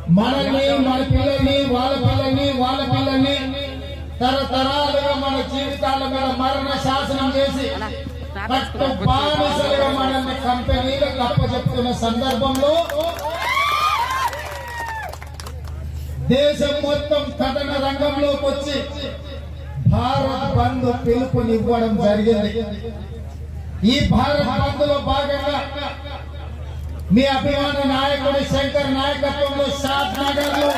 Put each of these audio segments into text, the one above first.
మనల్ని మన పిల్లల్ని వాళ్ళ పిల్లల్ని తరతరాలుగా మన జీవితాల మీద మరణ శాసనం చేసి బానిసలుగా మనల్ని కంపెనీలకు అప్పచెప్తున్న సందర్భంలో దేశం మొత్తం కథన రంగంలోకి వచ్చి భారత్ బంద్ పిలుపునివ్వడం జరిగింది. ఈ భారత్ బంద్ లో భాగంగా మీ అభిమాన నాయకుడు శంకర్ నాయకత్వంలో షాద్ నగర్ లో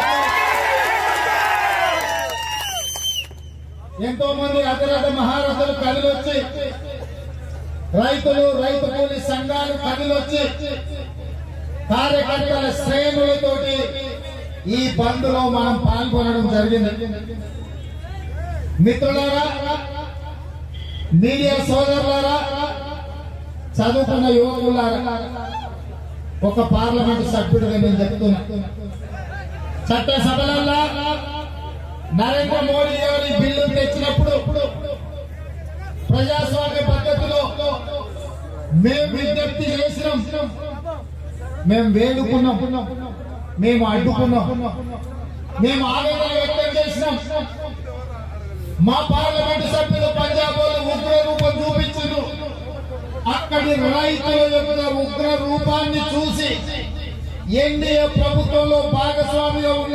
ఎంతో మంది అతిరథ మహారథులు కదిలొచ్చి రైతులు రైతు కూలి సంఘాలు కదిలొచ్చి కార్యకర్తల శ్రేణులతోటి ఈ బంద్ లో మనం పాల్గొనడం జరిగింది. మిత్రులారా, మీడియా సోదరులారా, చదువుకున్న యువకులారా, ఒక పార్లమెంట్ సభ్యుడిగా నేను చెప్తున్నా, చట్టసభలలో నరేంద్ర మోడీ గారు ఈ బిల్లు తెచ్చినప్పుడు ప్రజాస్వామ్య పద్ధతిలో మేము విజ్ఞప్తి చేసినాం, మేము వేడుకున్నాం, మేము అడ్డుకున్నాం, మేము ఆవేదన వ్యక్తం చేసినాం. మా పార్లమెంటు సభ్యులు పంజాబ్ వాళ్ళు ఉగ్ర రూపం చూపించారు. అక్కడి రైతుల యొక్క ఉగ్ర రూపాన్ని చూసి ఎన్డీఏ ప్రభుత్వంలో భాగస్వామిగా ఉన్న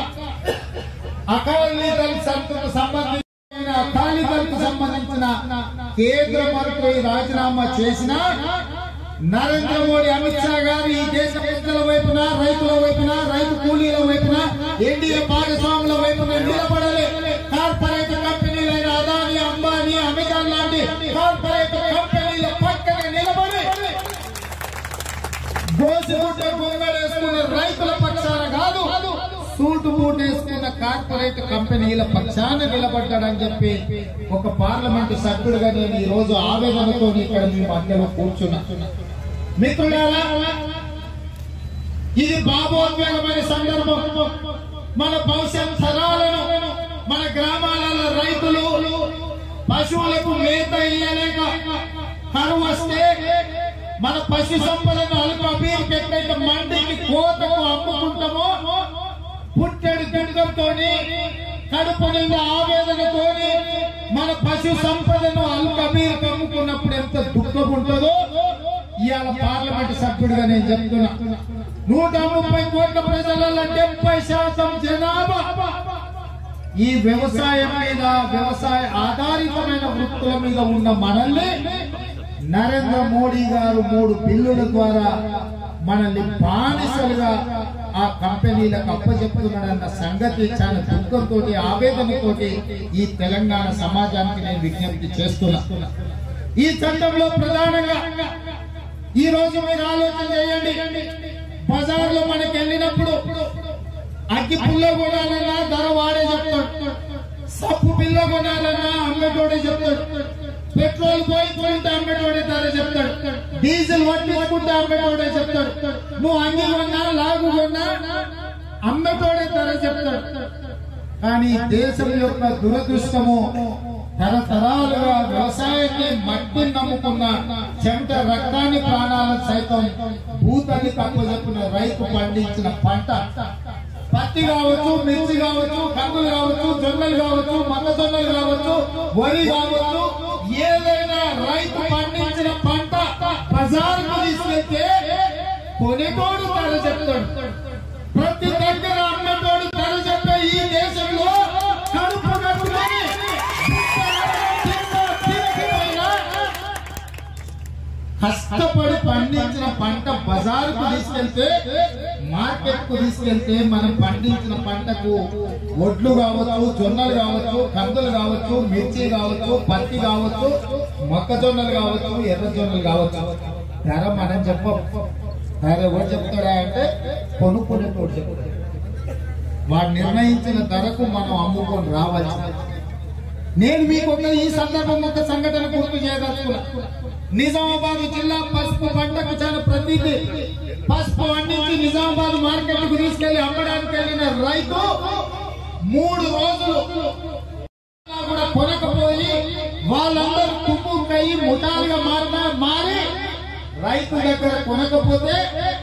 అకాలీదళకు సంబంధించిన కేంద్ర మంత్రి రాజీనామా చేసిన నరేంద్ర మోడీ, అమిత్ షా గారు ఈ దేశ ప్రజల వైపున, రైతుల వైపున, రైతు కూలీల వైపున, ఎన్డీఏ భాగస్వాముల వైపున నిలబడాలి. కార్పొరేట్ కంపెనీలైన అదానీ, అంబానీ, అమెజాన్ లాంటి కార్పొరేట్ కంపెనీల పక్కన నిలబడి గోసిగుడ్డ గొంగళేసుకున్న రైతుల పక్షాన కాదు, సూటు బూట్ వేసుకున్న కార్పొరేట్ కంపెనీల పక్షాన నిలబడ్డాడని చెప్పి ఒక పార్లమెంటు సభ్యుడిగా నేను ఈ రోజు ఆవేదనతో ఇక్కడ మీ మధ్యలో కూర్చున్నా. మిత్రులారా, ఇది భావోద్వేగమైన సందర్భం. మన భవిష్యత్ తరాలను, మన గ్రామాలలో రైతులు పశువులకు మేత ఇయ్యలేక కరువు వస్తే మన పశు సంపదను అల్పబీర్ ఎక్కడైతే మండికి కోతకు అమ్ముకుంటామో పుట్టెడు దుఃఖంతో కడుపు నిండా ఆవేదనతోని మన పశు సంపదను అల్కబీర్ అమ్ముకున్నప్పుడు ఎంత దుఃఖం ఉంటుందో ఇవాళ పార్లమెంట్ సభ్యుడిగా నేను చెప్తున్నా. 130 కోట్ల ప్రజలలో 70% జనాభా ఈ వ్యవసాయం మీద, వ్యవసాయ ఆధారితమైన వృత్తుల మీద ఉన్న మనల్ని నరేంద్ర మోడీ గారు 3 బిల్లుల ద్వారా మనల్ని బానిసలుగా ఆ కంపెనీలకు అప్పచెప్తున్నాడన్న సంగతి చాలా దుఃఖంతో, ఆవేదనతో ఈ తెలంగాణ సమాజానికి నేను విజ్ఞప్తి చేస్తున్నా. ఈ చట్టంలో ప్రధానంగా ఈ రోజు మీరు ఆలోచన చేయండి. బజార్లో మనకి వెళ్ళినప్పుడు అగ్గి పుల్ల కొనాలన్నా ధర వాడే చెప్తాడు, సప్పు బిల్ల కొనాలన్నా అమ్మటోడే చెప్తాడు, పెట్రోల్ పోయించుకుంటే అమ్మటోడే ధర చెప్తాడు, డీజిల్ పట్టించుకుంటే అమ్మటోడే చెప్తాడు, నువ్వు అంగి కొన్నా లాగు కొన్నా అమ్మటోడే ధర చెప్తాడు. కానీ దేశం యొక్క దురదృష్టము, తరతరాలుగా వ్యవసాయాన్ని మట్టిని నమ్ముకున్న చెమట రక్తాన్ని ప్రాణాలను సైతం భూతాన్ని తప్పచెప్పిన రైతు పండించిన పంట, పత్తి కావచ్చు, మిర్చి కావచ్చు, కందులు కావచ్చు, జొన్నలు కావచ్చు, మొక్కజొన్నలు కావచ్చు, వరి కావచ్చు, ఏదైనా రైతు పండించిన పంట బజార్కు తీసుకెళ్తే కొనేటోడు ధర చెప్తాడు, ప్రతి దగ్గర అమ్మటోడు ధర చెప్పే ఈ దేశంలో కడుపు కట్టుకొని కష్టపడి పండించిన పంట బజారుకు తీసుకెళ్తే, మార్కెట్ కు తీసుకెళ్తే మనం పండించిన పంటకు ఒడ్లు కావచ్చు, జొన్నలు కావచ్చు, కందులు కావచ్చు, మిర్చి కావచ్చు, పత్తి కావచ్చు, మొక్కజొన్నలు కావచ్చు, ఎర్రజొన్నలు కావచ్చు, ధర మనం చెప్పం. ధర ఎవరు చెప్తాడా అంటే కొనుక్కునేటోడు చెప్తాడు. వాడు నిర్ణయించిన ధరకు మనం అమ్ముకొని రావాలి. నేను మీకు ఈ సందర్భం ఒక సంఘటన గుర్తు చేయదలుచుకున్నా. నిజామాబాద్ జిల్లా పసుపు పంటకు చాలా ప్రసిద్ధి. పసుపు పండించి నిజామాబాద్ మార్కెట్ కు తీసుకెళ్లి అమ్మడానికి వెళ్ళిన రైతు 3 రోజులు కూడా కొనకపోయి వాళ్ళందరూ కుమ్ముకై ముఠాలుగా మారి రైతు దగ్గర కొనకపోతే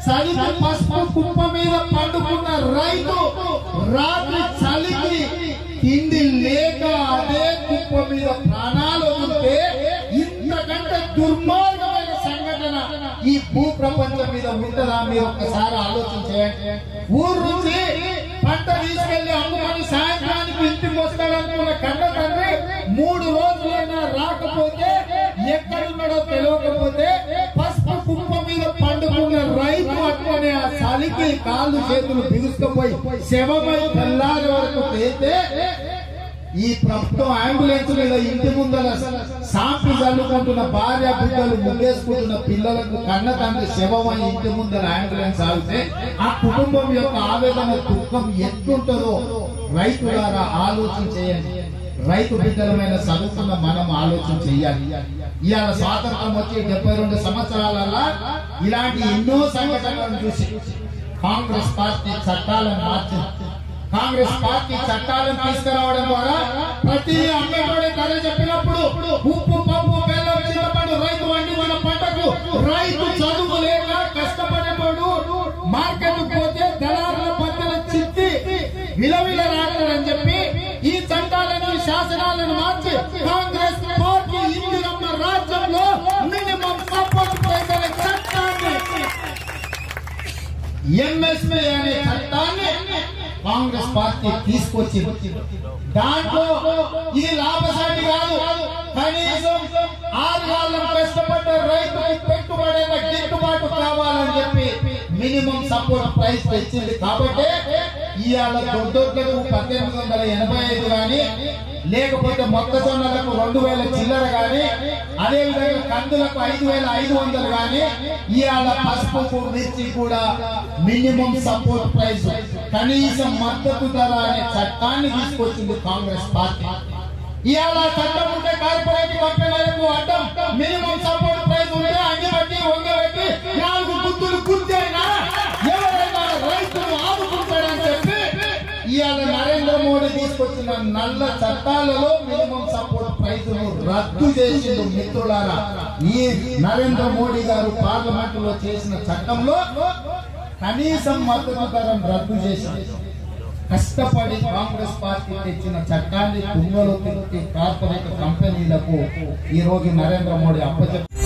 చలికి పసుపు కుప్ప మీద పండుకున్న రైతు రాత్రి చలికి తిండి లేక అదే కుప్ప మీద ప్రాణాలు ఉంటే ఇంతకంటే దుర్మార్గమైన సంఘటన ఈ భూ ప్రపంచం మీద ఉంటుందా? మీరు ఒక్కసారి ఆలోచించేయండి. ఊరు నుంచి పంట తీసుకెళ్లి అమ్ముకొని సాయంత్రానికి ఇంటికి వస్తాడనుకున్న కన్న తండ్రి 3 రోజులైనా రాకపోతే, ఎక్కడున్నాడో తెలియకపోతే, పసుపు కుప్ప మీద పండుకున్న రైతు అట్లనే ఆ చలికి కాళ్ళు చేతులు బిగుసుకుపోయి శవమై తెల్లారి వరకు తేతే ఈ ప్రభుత్వం అంబులెన్స్ మీద ఇంటి ముందర సాంపి చల్లుకుంటున్న భార్య బిడ్డలు ముందేసుకుంటున్న పిల్లలకు కన్న తండ్రి శవమై ఇంటి ముందర అంబులెన్స్ ఆగితే ఆ కుటుంబం యొక్క ఆవేదన దుఃఖం ఎట్లుంటుందో రైతులారా ఆలోచన చేయండి. రైతు బిడ్డలమైన చదువుకున్న మనం ఆలోచన చెయ్యాలి. ఇవాళ స్వాతంత్రం వచ్చి 72 సంవత్సరాలలో ఇలాంటి ఎన్నో సంఘటనలను చూసి కాంగ్రెస్ పార్టీ చట్టాలను మార్చింది. కాంగ్రెస్ పార్టీ చట్టాలను తీసుకురావడం ద్వారా ప్రతి అమ్మేవాడే ధర చెప్పినప్పుడు ఉప్పు పప్పు బెల్లం చింతపండు రైతు వండిన పంటకు రైతు చదువు లేక కష్టపడేవాడు మార్కెట్ పోతే దళారుల పక్కన చిత్తి విలవిల రాడని చెప్పి ఈ చట్టాలను శాసనాలను మార్చి కాంగ్రెస్ పార్టీ ఇందిరమ్మ రాజ్యంలో మినిమం సపోర్ట్ ప్రైస్ అనే చట్టాన్ని, ఎంఎస్పీ అనే చట్టాన్ని కాంగ్రెస్ పార్టీ తీసుకొచ్చి దాంట్లో ఇది లాభసాటి కాదు, కనీసం 6 కాలం కష్టపడ్డ రైతుకి పెట్టుబడి గిట్టుబాటు కావాలని చెప్పి మినిమం సపోర్ట్ ప్రైస్ తెచ్చింది. కాబట్టి ఇవాళ దొడ్డోట్లకు 1885 గాని, లేకపోతే మొక్కజొన్నలకు 2000 చిల్లర గాని, అదే విధంగా కందులకు 5500 గాని, ఇవాళ పసుపు మిర్చి కూడా మినిమం సపోర్ట్ ప్రైస్ కనీసం మద్దతు ధర అనే చట్టాన్ని తీసుకొచ్చింది కాంగ్రెస్ పార్టీ. ఇవాళ చట్టం ఉంటే కార్పొరేట్ కంపెనీలకు అడ్డం మినిమం సపోర్ట్ ప్రైస్ ఉంటే అంగిబట్టి వంగబెట్టి 4 గుర్తులు గుర్తైనా ఎవరైనా రైతులు ఆదుకుంటాడని చెప్పి ఇవాళ నరేంద్ర మోడీ తీసుకొచ్చిన నల్ల చట్టాలలో మినిమం సపోర్ట్ ప్రైస్ రద్దు చేసిండు. మిత్రులారా, ఈ నరేంద్ర మోడీ గారు పార్లమెంట్ లో చేసిన చట్టంలో కనీసం మద్దతు ధరను రద్దు చేసింది. కష్టపడి కాంగ్రెస్ పార్టీ తెచ్చిన చట్టాన్ని తుంగలో తిరిగి కార్పొరేట్ కంపెనీలకు ఈ రోజు నరేంద్ర మోడీ అప్పచెప్పారు.